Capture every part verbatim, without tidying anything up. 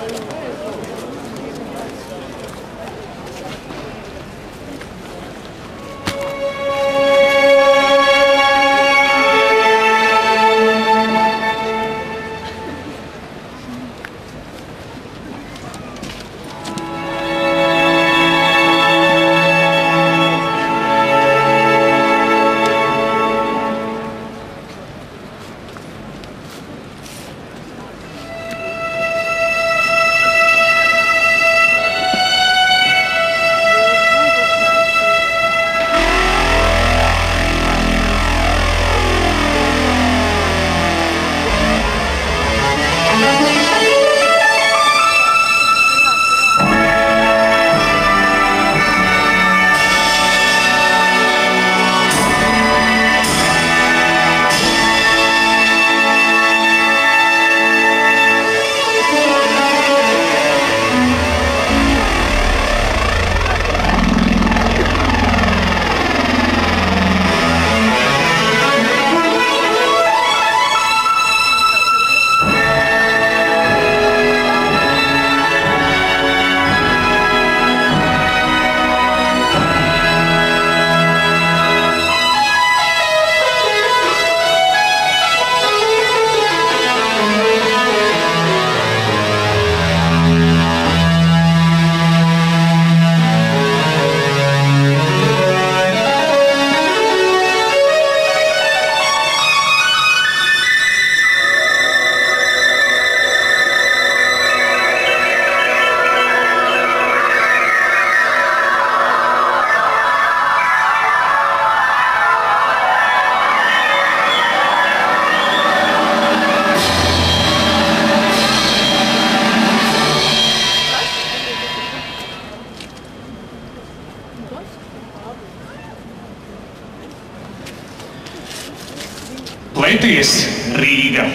Leties, Rīga,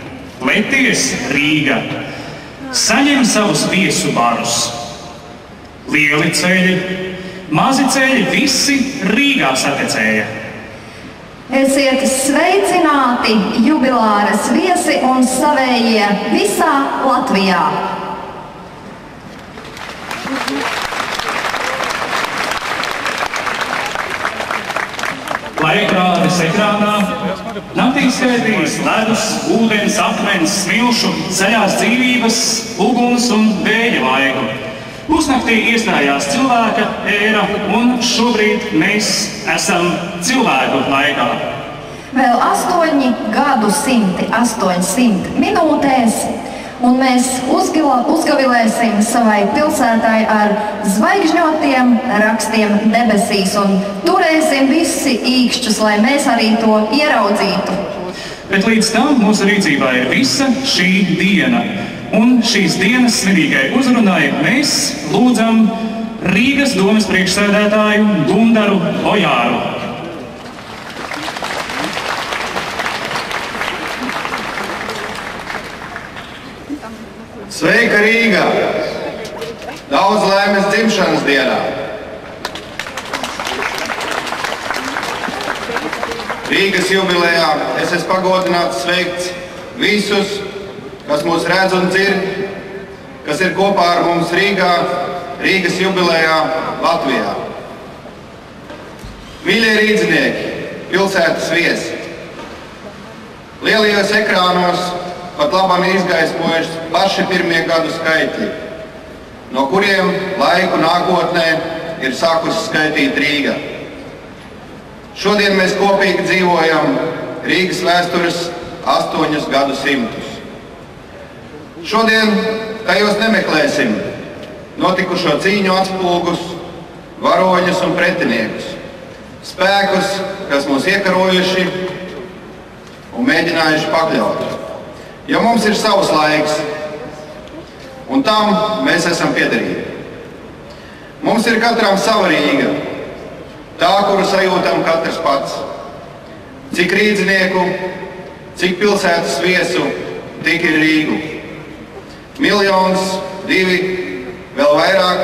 leties, Rīga, saņem savus viesu barus. Lieli ceļi, mazi ceļi, visi Rīgā satecēja. Esiet sveicināti, jubilāres viesi un savējie visā Latvijā. Laikrādes ekrānā naktī skaitīs ledus, ūdens, akmens, smilšu, ceļās dzīvības, uguns un vēja laiku. Pusnaktī iestājās cilvēka ēra, un šobrīd mēs esam cilvēku laikā. Vēl astoņi gadu simti, astoņsimt minūtēs, un mēs uzgila, uzgavilēsim savai pilsētai ar zvaigžņotiem rakstiem debesīs un turēsim visi īkšķus, lai mēs arī to ieraudzītu. Bet līdz tam mūsu rīcībā ir visa šī diena. Un šīs dienas svinīgai uzrunai mēs lūdzam Rīgas domes priekšsēdētāju Gundaru Bojāru. Sveika, Rīga! Daudz laimes dzimšanas dienā! Rīgas jubilejā es esmu pagodināts sveikt visus, kas mūs redz un dzird, kas ir kopā ar mums Rīgā, Rīgas jubilejā Latvijā. Mīļie rīdznieki, pilsētas viesi! Lielajos ekrānos pat labam izgaismojuši paši pirmie gadu skaitļi, no kuriem laiku nākotnē ir sākusi skaitīt Rīga. Šodien mēs kopīgi dzīvojam Rīgas vēstures astoņus gadu simtus. Šodien tajos nemeklēsim notikušo cīņu atspulgus, varoņus un pretiniekus, spēkus, kas mūs iekarojuši un mēģinājuši pakļaut. Jo mums ir savs laiks, un tam mēs esam piederīgi. Mums ir katram sava Rīga, tā, kuru sajūtam katrs pats. Cik rīdznieku, cik pilsētas viesu, tik ir Rīgu. Miljons, divi, vēl vairāk.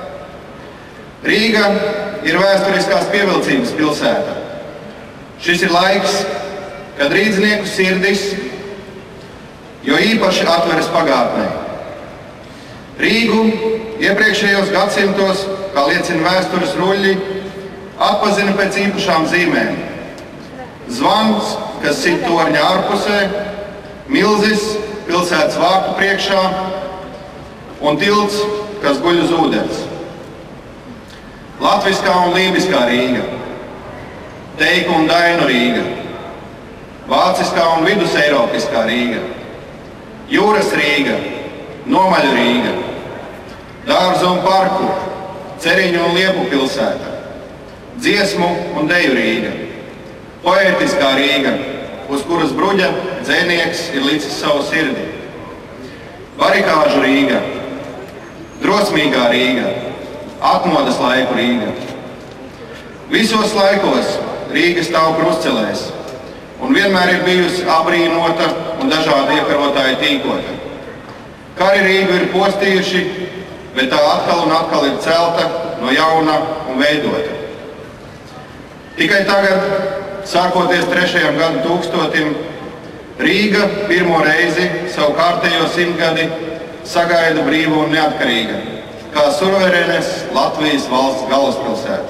Rīga ir vēsturiskās pievilcības pilsēta. Šis ir laiks, kad rīdznieku sirdis jo īpaši atveras pagātnē. Rīgu iepriekšējos gadsimtos, kā liecina vēstures ruļļi, atpazina pēc īpašām zīmēm. Zvans, kas sit torņa ārpusē, milzis pilsētas vārtu priekšā un tilts, kas guļ uz ūdens. Latviskā un lībiskā Rīga, teiku un dainu Rīga, vāciskā un viduseiropiskā Rīga, jūras Rīga, nomaļu Rīga, dārzu un parku, ceriņu un liepu pilsēta, dziesmu un deju Rīga, poētiskā Rīga, uz kuras bruģa dzēnieks ir licis savu sirdi, barikāžu Rīga, drosmīgā Rīga, atmodas laiku Rīga. Visos laikos Rīga stāv krustcelēs un vienmēr ir bijusi abrīnota un dažādi iekarotāji tīkota. Kari Rīgu ir postījuši, bet tā atkal un atkal ir celta no jauna un veidota. Tikai tagad, sākoties trešajam gadu tūkstotim, Rīga pirmo reizi savu kārtējo simtgadi sagaida brīva un neatkarīga, kā suverēnes Latvijas valsts galvaspilsēta.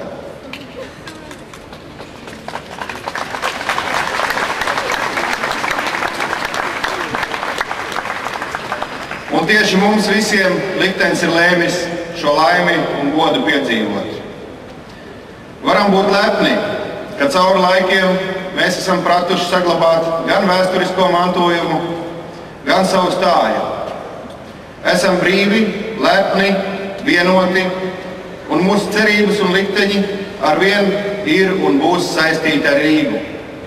Un tieši mums visiem liktenis ir lēmis šo laimi un godu piedzīvot. Varam būt lepni, ka cauri laikiem mēs esam pratuši saglabāt gan vēsturisko mantojumu, gan savu stāju. Esam brīvi, lepni, vienoti, un mūsu cerības un likteņi arvien ir un būs saistīti ar Rīgu.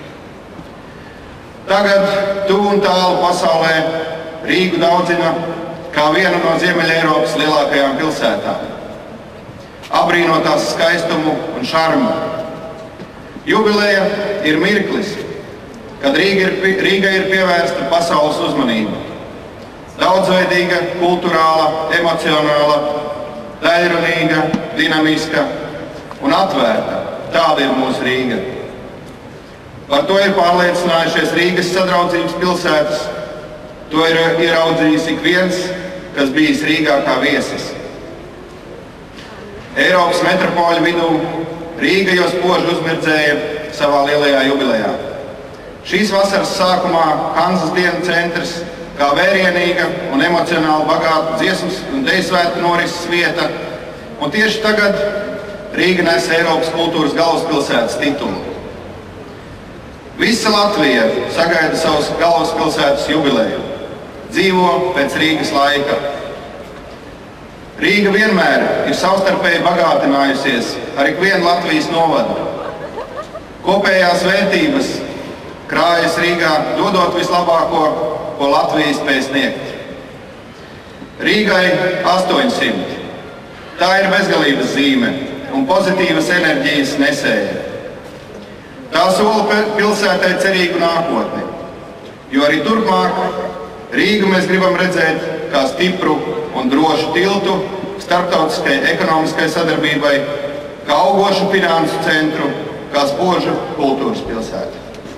Tagad tuvu un tālu pasaulē Rīgu daudzina kā vienu no Ziemeļeiropas lielākajām pilsētām, abrīnotās skaistumu un šarmu. Jubileja ir mirklis, kad Rīga ir, Rīga ir pievērsta pasaules uzmanība. Daudzveidīga, kulturāla, emocionāla, daļrunīga, dinamiska un atvērta. Tāda ir mūsu Rīga. Par to ir pārliecinājušies Rīgas sadraudzības pilsētas. To ir ieraudzījis ik viens, kas bijis Rīgā kā viesis. Eiropas metropoļu vidū Rīga jau spoži uzmirdzēja savā lielajā jubilejā. Šīs vasaras sākumā Hanzas dienu centrs, kā vērienīga un emocionāli bagāta dziesmas un deju svētku norises vieta, un tieši tagad Rīga nes Eiropas kultūras galvaspilsētas titulu. Visa Latvija sagaida savus galvaspilsētas jubileju, dzīvo pēc Rīgas laika. Rīga vienmēr ir savstarpēji bagātinājusies ar ikvienu Latvijas novadu. Kopējās vērtības krājas Rīgā, dodot vislabāko, ko Latvija spēj sniegt. Rīgai astoņsimt. Tā ir bezgalības zīme un pozitīvas enerģijas nesēja. Tā sola pilsētai cerīgu nākotni, jo arī turpmāk Rīgu mēs gribam redzēt kā stipru un drošu tiltu starptautiskai ekonomiskai sadarbībai, kā augošu finansu centru, kā spožu kultūras pilsētu.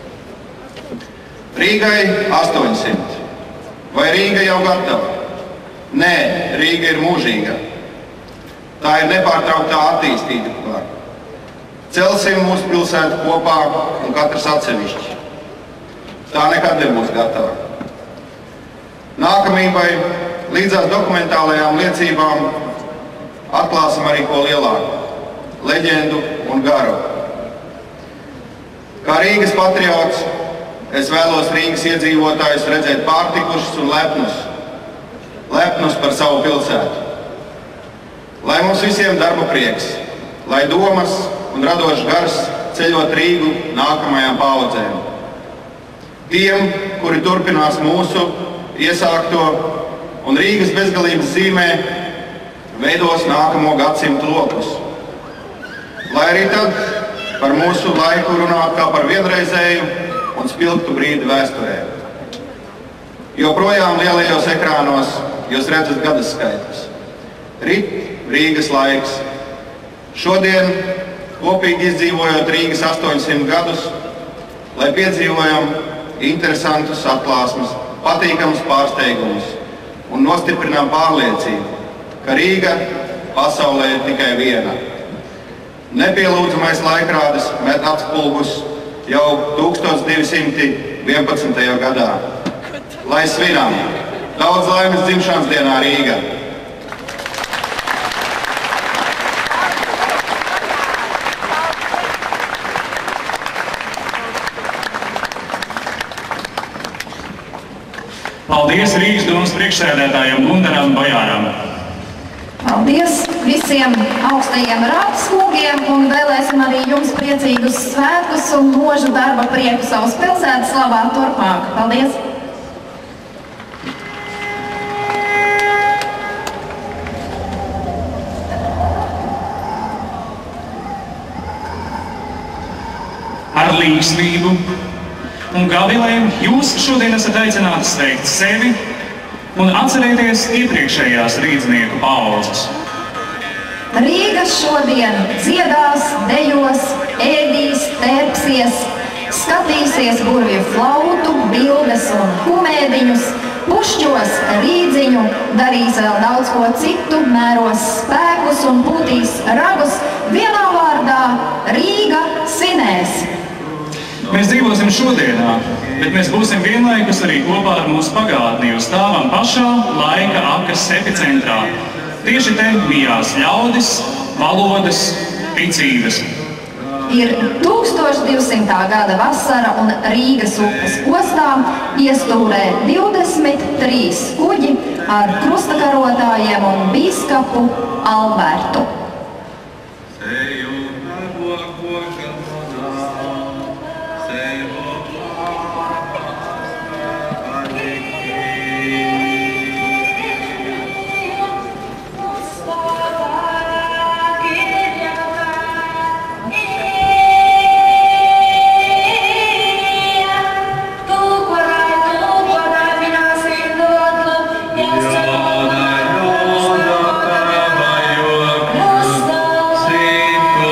Rīgai astoņsimt. Vai Rīga jau gatava? Nē, Rīga ir mūžīga. Tā ir nepārtrauktā attīstība. Celsim mūsu pilsētu kopā un katrs atsevišķi. Tā nekad nebūs gatava. Nākamībai, līdzās dokumentālajām liecībām, atklāsim arī ko lielāku – leģendu un garu. Kā Rīgas patriots, es vēlos Rīgas iedzīvotājus redzēt pārtikušus un lepnus, lepnus par savu pilsētu. Lai mums visiem darba prieks, lai domas un radošs gars ceļot Rīgu nākamajām paaudzēm. Tiem, kuri turpinās mūsu iesākto un Rīgas bezgalības zīmē veidos nākamo gadsimtu lokus. Lai arī tad par mūsu laiku runāt kā par vienreizēju un spilgtu brīdi vēsturē. Joprojām lielajos ekrānos jūs redzat gadas skaitļus. Rit Rīgas laiks. Šodien, kopīgi izdzīvojot Rīgas astoņsimt gadus, lai piedzīvojam interesantus atklāsmes, patīkamus pārsteigumus un nostiprinām pārliecību, ka Rīga pasaulē ir tikai viena. Nepielūdzamais laikrādis met atspulgus jau tūkstoš divi simti vienpadsmitajā gadā. Lai svinam! Daudz laimes dzimšanas dienā Rīga! Paldies Rīgas domas priekšsēdētājiem Gundaram Bojāram! Paldies visiem augstajiem rātslūgiem un vēlēsim arī jums priecīgus svētkus un mūžu darba prieku savas pilsētas labā turpmāk. Paldies! Ar līgslību un gavilēm jūs šodien esat aicināti sveikt sevi un atcerēties iepriekšējās rīdznieku paaudzes. Rīga šodien dziedās, dejos, ēdīs, tērpsies, skatīsies burvju flautu, bildes un humēdiņus, pušķos rīdziņu, darīs vēl daudz ko citu, mēros spēkus un pūtīs ragus. Vienā vārdā Rīga svinēs. Mēs dzīvosim šodienā, bet mēs būsim vienlaikus arī kopā ar mūsu pagātni, jo stāvam pašā laika akas epicentrā. Tieši te mijās ļaudis, valodas, ticības. Ir tūkstoš divsimtā gada vasara un Rīgas upes ostā iestūrē divdesmit trīs kuģi ar krustakarotājiem un bīskapu Albertu. Sim.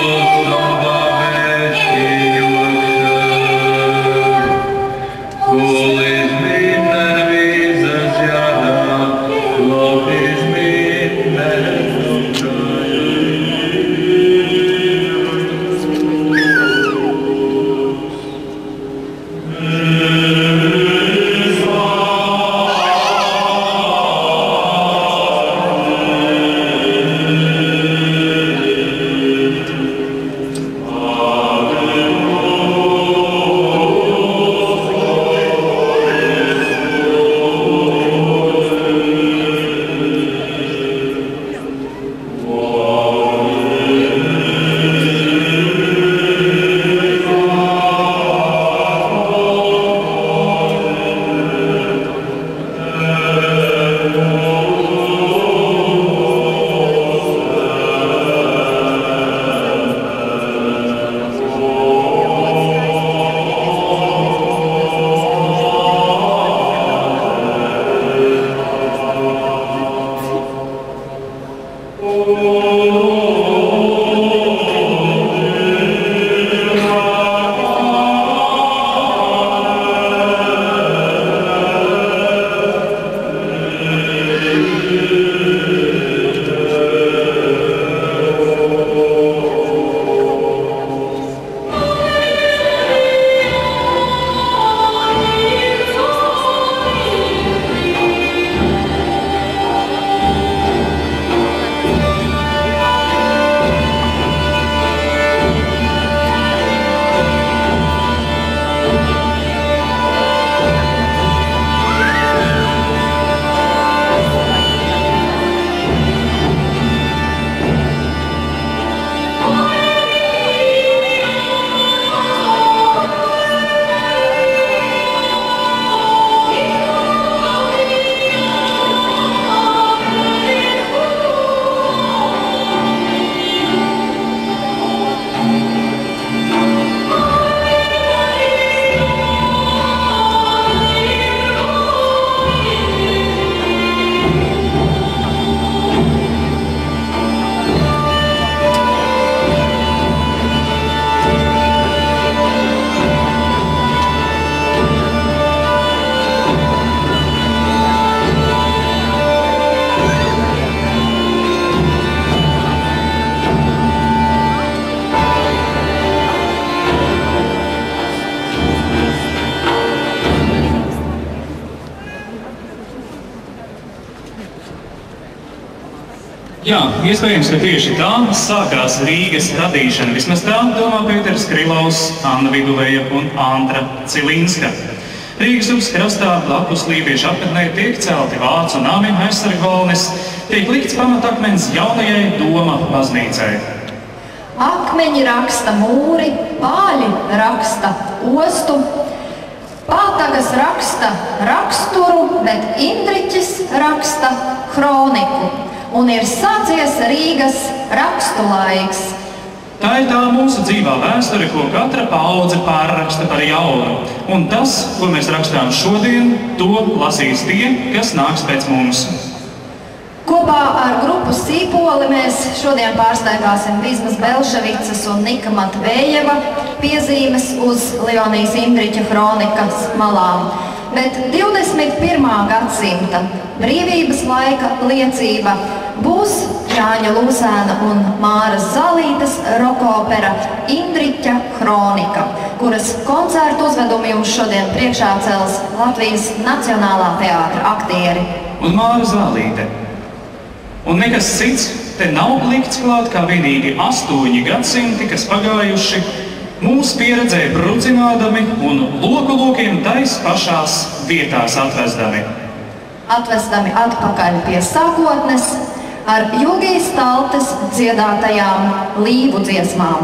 Jā, iespējams, ka tieši tā sākās Rīgas radīšana. Vismaz tā domā Pēters Krilovs, Anna Viduveja un Antra Cilinska. Rīgas upes krastā blakus Lībiešu apmetnē tiek celti vācu nami, aizsargvalnes, tiek likts pamatakmens jaunajai Doma baznīcai. Akmeņi raksta mūri, pāļi raksta ostu, pātagas raksta raksturu, bet Indriķis raksta Chroniku. Un ir sācies Rīgas rakstu laiks. Tā ir tā mūsu dzīvā vēsture, ko katra paudze pārraksta par jaunu. Un tas, ko mēs rakstām šodien, to lasīs tie, kas nāks pēc mums. Kopā ar grupu Sipoli mēs šodien pārsteigāsim vismaz Belševicas un Nika Matvejeva piezīmes uz Livonijas Indriķa Chronikas malām. Bet divdesmit pirmā gadsimta brīvības laika liecība būs Jāņa Lūsēna un Māras Zalītes rokopera Indriķa Chronika, kuras koncertu uzvedumu jums šodien priekšā cels Latvijas Nacionālā teātra aktieri. Un Māra Zalīte. Un nekas cits te nav likts klāt kā vienīgi astoņi gadsimti, kas pagājuši mūs pieredzē brucinādami un loku lokiem tais pašās vietās atvesdami. Atvesdami atpakaļ pie sākotnes ar Julgijas Taltes dziedātajām līvu dziesmām.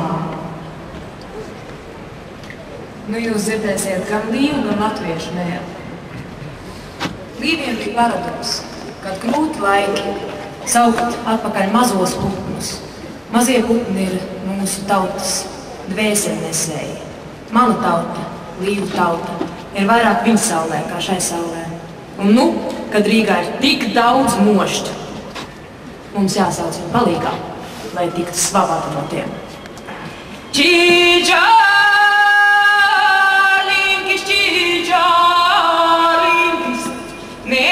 Nu jūs dzirdēsiet gan līvu, gan latviešu mēlu. Līviem bija paradums, kad grūti laiki saukt atpakaļ mazos putnus. Mazie putni ir mūsu tautas dvēselnesēji. Mana tauta, līvu tauta, ir vairāk viņa saulē kā šai saulē. Un nu, kad Rīgā ir tik daudz mošķu, mums jāsauc viņu palīgā, lai tiktu slavāta no tiem. Čīčā, linkis, čīčā, linkis, ne.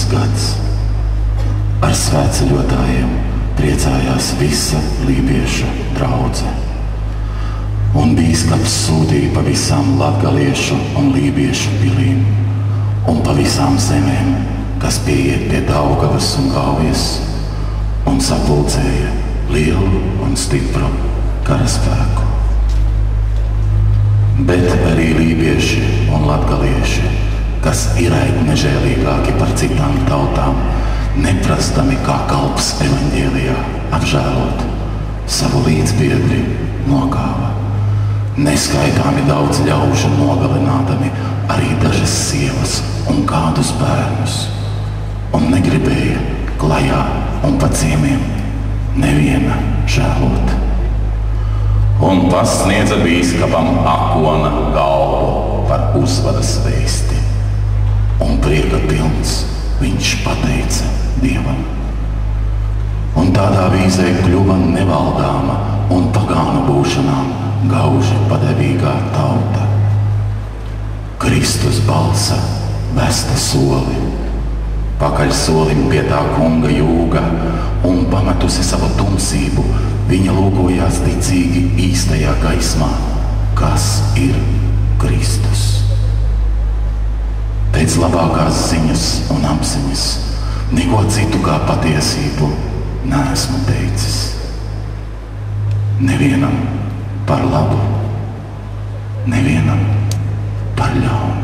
gads. Ar svētceļotājiem priecājās visa lībieša draudze. Un bīskaps sūtīja pa visām latgaliešu un lībiešu pilīm un pa visām zemēm, kas pieiet pie Daugavas un Gaujas, un sapulcēja lielu un stipru karaspēku. Bet arī lībieši un latgalieši, kas iraid nežēlīgāki par citām tautām, neprastami kā kalps evaņģēlijā apžēlot, savu līdzbiedri nokāva. Neskaitāmi daudz ļaužu nogalinādami arī dažas sievas un kādus bērnus, un negribēja klajā un pa ciemiem neviena žēlot. Un pasniedza bīskapam akona galvu par uzvaras vēsti, un prieka pilns viņš pateica Dievam. Un tādā vīzē kļuva nevaldāma un pagānu būšanām gauži padevīgā tauta. Kristus balsa vesta soli, pakaļ solim pie tā kunga jūga, un pametusi savu tumsību, viņa lūkojās ticīgi īstajā gaismā, kas ir Kristus. Pēc labākās ziņas un apziņas neko citu kā patiesību neesmu teicis. Nevienam par labu, nevienam par ļaunu.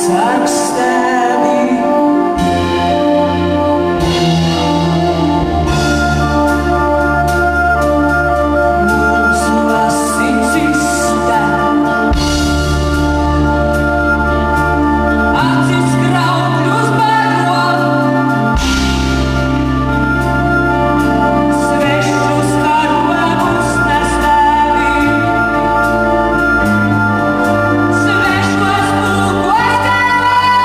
Svešos pulkos tev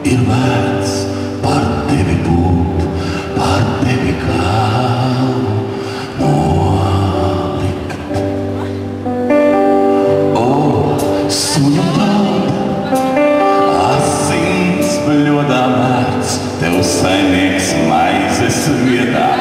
ir vērts par tevi būt, par tevi kālu nolikt. O, suņu tauta, asins bļodā vērts, tev saimnieks maizes viedā